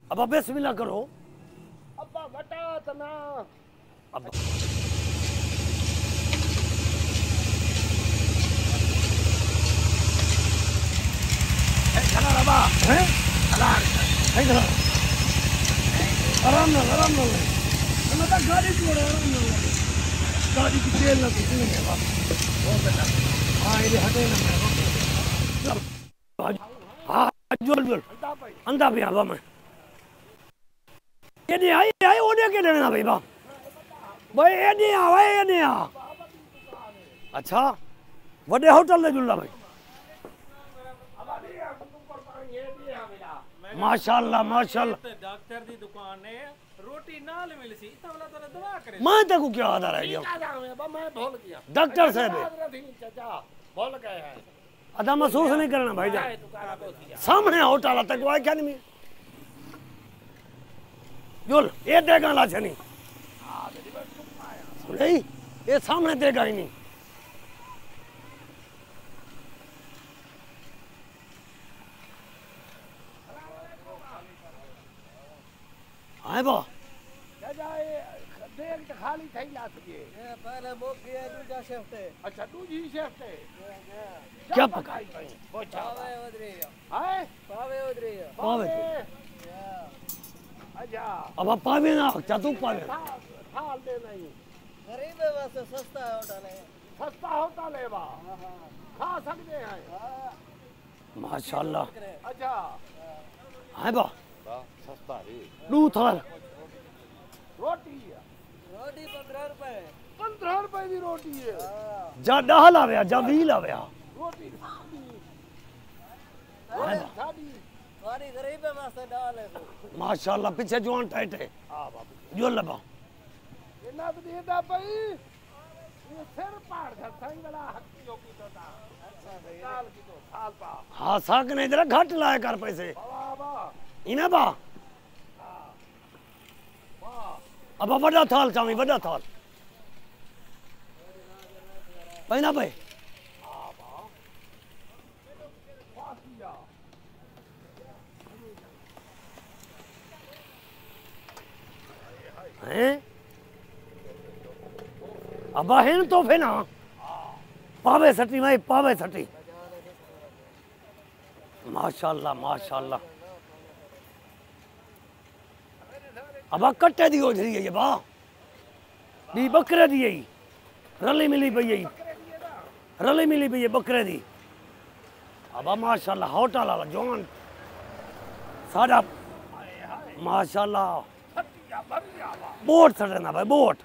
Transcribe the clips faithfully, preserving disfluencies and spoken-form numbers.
अब बिस्मिल्लाह करो। अब्बा बता तना अब खड़ा रबा हैं खड़ा है खड़ा आराम नाल आराम नाल मैं तो गाड़ी छोड़ आराम नाल गाड़ी की तेल ना कुछ नहीं है बस बहुत अच्छा हां ये हटे ना मैं हां जोल जोल अंदा पे आवा मैं ये नहीं आई आई ओने के लेना भाई बा भाई ये नहीं आवा ये नहीं आ अच्छा बड़े होटल ले जुल्ला भाई माशाल्लाह माशाल्लाह डॉक्टर दी दुकान है रोटी नाल मिलसी इतना तो दवा करे मैं ते को क्या आदा रह गया मैं भूल गया डॉक्टर साहब चाचा भूल गए हैं अदा महसूस नहीं करना भाई जान सामने होटल तक वाई क्या नहीं जोल ये देगा ला छनी नहीं ये सामने देगा ही नहीं आए बा चाचा ये देख तो खाली થઈ લાત છે ये पहले मुक गया दूसरा शिफ्ट है अच्छा दूजी शिफ्ट है क्या पकाई पोछा पावे उधरी है पावे उधरी पावे अच्छा अब आप पावे ना क्या तू पावे हाल दे नहीं गरीब है वास्ते सस्ता होटल है सस्ता होता लेवा खा सकते हैं माशाल्लाह अच्छा आए बा सस्ता है दू थाल रोटी रोटी पंद्रह रुपए पंद्रह रुपए की रोटी है जा दह लावे जा बीस लावे रोटी आए बा सादी वारी गरीब है वास्ते डाल है माशाल्लाह पीछे जवान टाइट है हां बाबू जो लबा इना तो देदा भाई ये सिर पाड़ का संगला हक्की होकी तो था अच्छा साल की तो साल पा हाँ साक नहीं जरा घट लाया कर पैसे वाह वाह इना बा अब बड़ा थाल चावी बड़ा थाल पैना भाई हैं अब है तो फिर ना पावे सटी भाई पावे सटी माशाल्लाह माशाल्लाह अब कट्टे दी ओझरी है बा बी बकरे दी है रली मिली पई है रली मिली पई है बकरे दी अब माशाल्लाह होटल वाला जवान साडा माशाल्लाह बोट सड़ना भाई बोट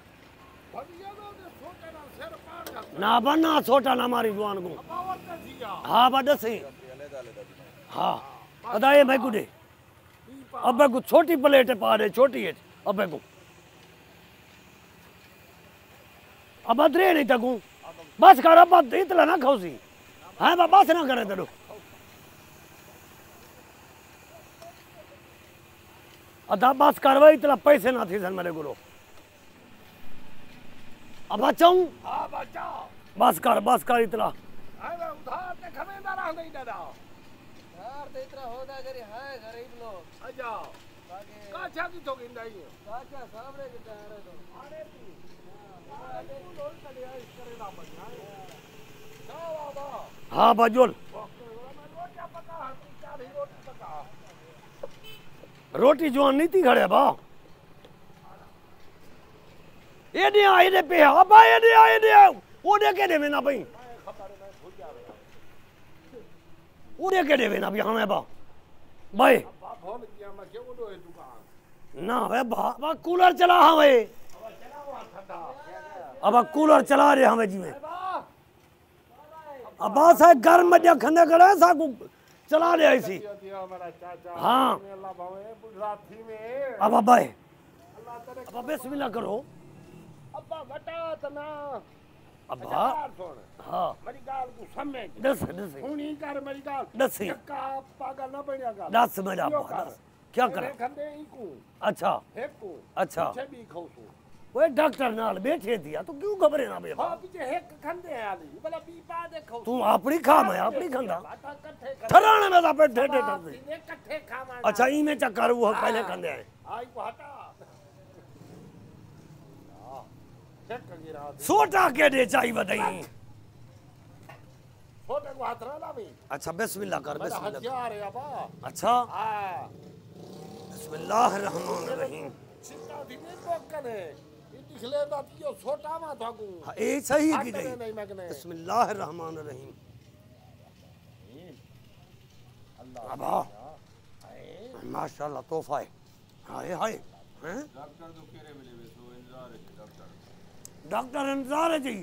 ना बना छोटा ना मारी जवान को हाँ बा दसी हाँ बताइए भाई कुछ अबे को छोटी प्लेट पा दे छोटी है अबे को अब अदरे नहीं तकू बस कर अब इतना ना खौसी हाँ बा बस ना करे तेरो अदा बस करवाई इतना पैसे ना थी सन मेरे गुरु अब बचाऊं हां बचा बस कर बस कर इतना अरे उधार ते खमेदार नहीं दादा यार तो इतना होता गरी है गरीब लोग अच्छा बाकी काचा की तो गिंदा ही काचा सामने की तैयार है तो अरे तू अरे तू लोल चले इस करे ना बढ़िया वाह वाह वाह हाँ बजोल रोटी पका क्या भी रोटी पका रोटी जवान नहीं थी खड़े बा ये नहीं आए दे पे अब ये नहीं आए दे वो दे के देवे ना भाई वो दे के देवे ना भी हमें बा भाई बाप भूल गया मैं क्यों उड़ो है दुकान ना वे बा बा कूलर चला हमें अब कूलर चला रहे हमें जी में अब बात है गर्म में जो खंडे करे साकू चला रहे ऐसी हमारा चाचा हाँ अल्लाह भावे गुजराती में अब भाई अल्लाह तेरे अब बिस्मिल्लाह करो अब्बा बता तना अब सुन हाँ मेरी गाल को समझ दस दस हुनी कर मेरी गाल दसी का पागल ना बनिया गाल दस मेरा दस क्या कर खंडे ही को अच्छा एक को अच्छा छे भी खाऊसू ओए डॉक्टर नाल बैठे थी तू क्यों घबरे ना बे हाँ पीछे एक खंदे आली भला बीपा देखो तू अपनी खा मैं अपनी खंदा बाता कट्ठे कर ठराने में ता बैठे ठे ठे सीधे कट्ठे खावा अच्छा ई में चक्कर वो पहले खंदे आए आई को हटा हां चेक गिरा दे सोटा के दे चाई वदई छोटे को हाथ रहा भी अच्छा बिस्मिल्लाह कर बड़ा बिस्मिल्लाह हथियार है अबा अच्छा हां बिस्मिल्लाह रहमान रहीम चिंता दी नहीं पकने ये दिखले दा पियो छोटा मा थाकू हाँ, ए सही की हटने गई नहीं मगने बिस्मिल्लाह रहमान रहीम अल्लाह अबा माशाल्लाह तोहफा है हाय हाय हैं डॉक्टर तो केरे मिले वे सो इंतजार है डॉक्टर डॉक्टर इंतजार है जी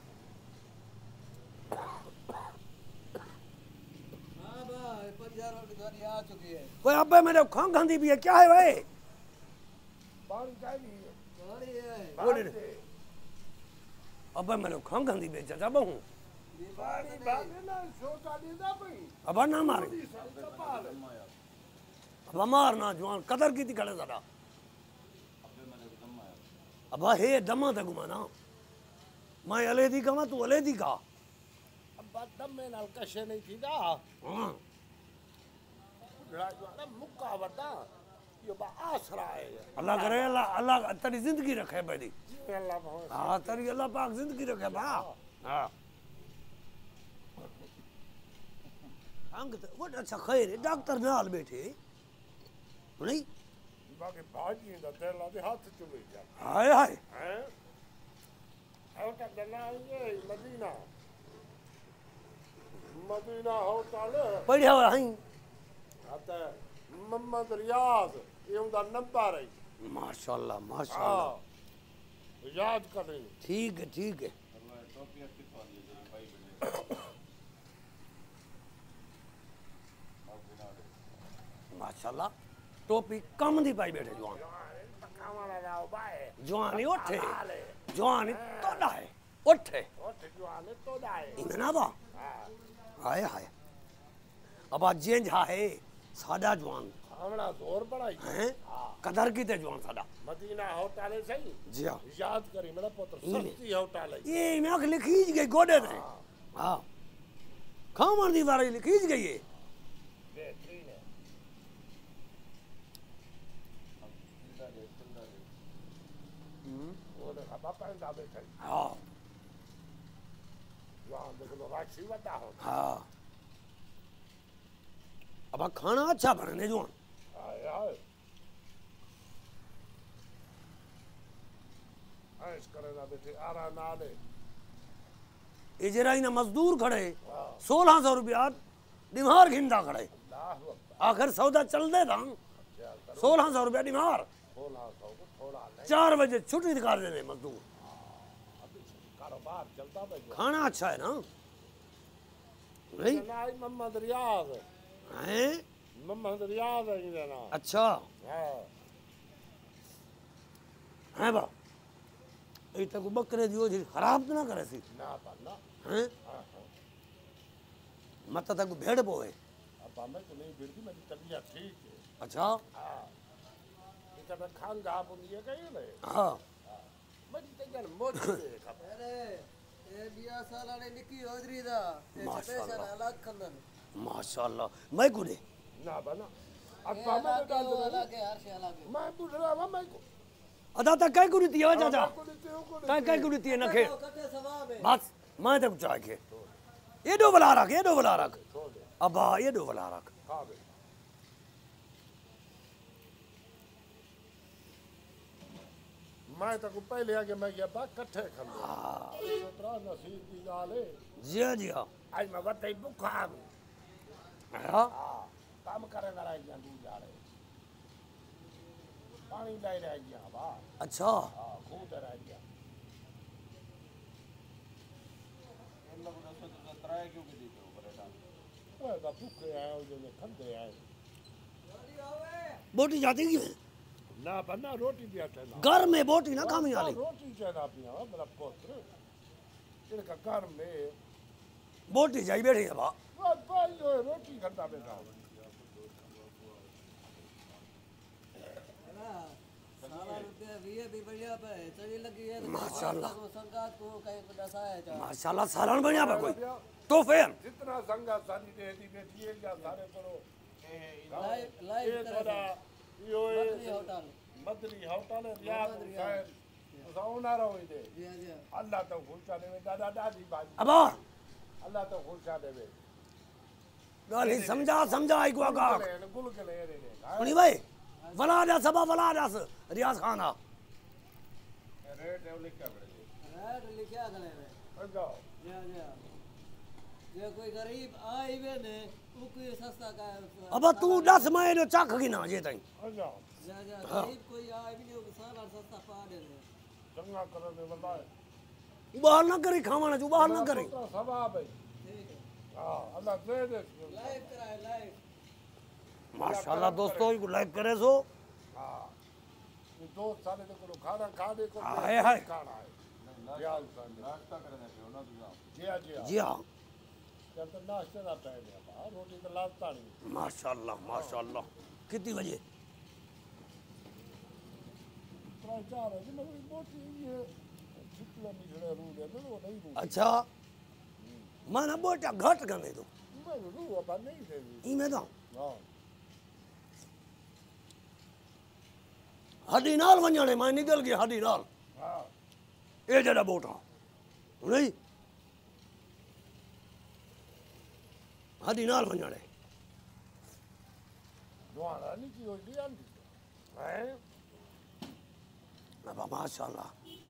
हाँ भाई पंजाब वाली गाड़ी आ चुकी है। कोई अब्बे मेरे खंग खंदी भी है क्या है भाई पानी चाहिए गाड़ी है। बोले अब्बे मेरे खंग खंदी भी चाचा बहु पानी भागे ना छोटा दी दा भाई अब्बा ना मारे कपाल अब्बा मार ना जवान कदर की थी खड़े जरा अब्बा हे दमा तक घुमाना मैं अलेदी का तू अलेदी का अब दम में नाल कशे नहीं थी दा हाँ ना मुक्का वटा ये बा आसरा है अल्लाह करे अल्लाह अल्लाह तेरी जिंदगी रखे पहली जी अल्लाह बहुत हाँ तेरी अल्लाह पाक जिंदगी रखे बा हाँ अंग तो वो अच्छा खैर है डॉक्टर नाल बैठे नहीं बाकी भाजी दा तेला दे हाथ चुले जा हाय हाय हैं होटा दना ये मदीना मदीना होटल पढ़िया हुआ हई आता मोहम्मद रियाज ये उनका नंबर है माशाल्लाह माशाल्लाह हाँ याद करें ठीक है ठीक है माशाल्लाह टोपी कम दी पाई बैठे जवान पकावाना लाओ बाए जवानी उठे हाले जवानी तोड़ा है उठे ओठ जुआने तो जाए इन्हें ना बा हाय हाय अब आज जेंज है सादा जवान हमड़ा जोर बढ़ाई हैं कदर की ते जवान सादा मदीना होटल है सही जी हाँ याद करी मेरा पुत्र सस्ती होटल है ये मैं आंख लिखीज गई गोडे ने हाँ खामर दी वारी लिखीज गई है बेहतरीन है वो देखा बापा इंदा बैठा हाँ जवान देख लो राक्षी वटा हो हाँ अब खाना अच्छा बने जवान आए आए ऐश करे ना बेटे आरा नाले ये जरा इन्हें मजदूर खड़े सोलह सौ रुपया दिमार घिंदा खड़े अल्लाह अकबर आखिर सौदा चल दे था सोलह सौ रुपया दिमार सोलह सौ को थोड़ा नहीं चार बजे छुट्टी दिखा देने मजदूर अभी कारोबार चलता है खाना अच्छा है ना नहीं नाई मोहम्मद रियाज हैं मोहम्मद रियाज है इनका नाम अच्छा हाँ है बा ये तक बकरे दियो जी खराब तो ना करे सी ना पन्ना हैं हाँ हाँ मत तक भेड़ बोए अब हमें तो नहीं बिरती मेरी तबीयत ठीक है अच्छा हाँ इतना खान जा बुनिए कहीं ले हाँ मेरी तबीयत मोटी है खबर अरे ये बिया साला ने निकी होदरी दा ये माशाअल्लाह। स्पेशल अलग खंदन माशाल्लाह मैं कुदे ना बना अब ये हमें अलग तो है, वो डाल अलग है हर से अलग है। मैं पूछ रहा हूँ मैं को अदा तक काय कुड़ी तिया चाचा को देते हो को काय काय कुड़ी तिया नखे कटे सवाब है। बस मैं तक चाह के ये दो बला रख ये दो बला रख छोड़ दे अबा ये दो बला रख खा बे मैं तो को पहले आके मैं गया बा कट्ठे खा ले सोतरा नसीब की गाले जी जी हाँ आज मैं बताई भूखा हूँ हाँ हाँ काम करे ना रह गया तू जा रहे पानी ले रह गया बा अच्छा हाँ खूब रह गया इन लोगों ने सोचा त्राय क्यों की दी थे परेशान ओए बा भूखे आए हो जो खंदे आए बोटी जाती की है ना बना रोटी दिया था ना घर में बोटी ना खामी वाली रोटी चाहिए पिया मेरा पुत्र इनका घर में बोटी जाई बैठी है बा वो भाई जो है रोटी खाता बैठा हो ना साला रुपया वीह ये भी बढ़िया पे चली लगी है माशाल्लाह। तो संगात को कहीं को दसा है जा माशाल्लाह सारण बढ़िया पे कोई तो फिर जितना संगा सानी दे दी बेटी ये जा सारे करो लाइव लाइव ये थोड़ा यो बकरी होटल मदरी होटल रियाद हुसैन साउना रहो इधे जी जी अल्लाह तो खुशा देवे दादा दादी बाजी अब अल्लाह तो खुशा देवे गाली समझा समझा आई को आगा गुल के ले रे सुनी भाई वला जा सबा वला जा रियाज खान आ रेट है लिखा पड़े रेट लिखा गले में समझो जी जी ये कोई गरीब आई वे ने वो कोई सस्ता का अब तू दस मैं जो चख की ना जे ताई समझो जी जी गरीब कोई आई भी नहीं सारा सस्ता पा दे दे संगा करने बताए बाहर ना करी खावाना तू बाहर ना करी सवाब है ठीक है हां अल्लाह दे दे लाइव कराए लाइव माशाल्लाह दोस्तों को लाइक करे सो हां ये दो साले तो को खाना खा दे को हाय हाय खाना है रियाज नाश्ता करने पे ना तू जी हां जी हां जी हाँ जब तो नाश्ते का टाइम है बा रोटी तो लाता नहीं माशाल्लाह माशाल्लाह कितनी बजे त्रण चार है मगर मोटी ये छिपला निकले रू दे वो नहीं रू अच्छा माना बोटा घट गने तो मैं रू अब नहीं दे ई में तो हां हड्डी नाल वंजणे मैं निकल गया हड्डी नाल हां ए जड़ा बोटा नहीं हड्डी नाल वंजणे दुआरा नहीं की हो दिया है अब माशाल्लाह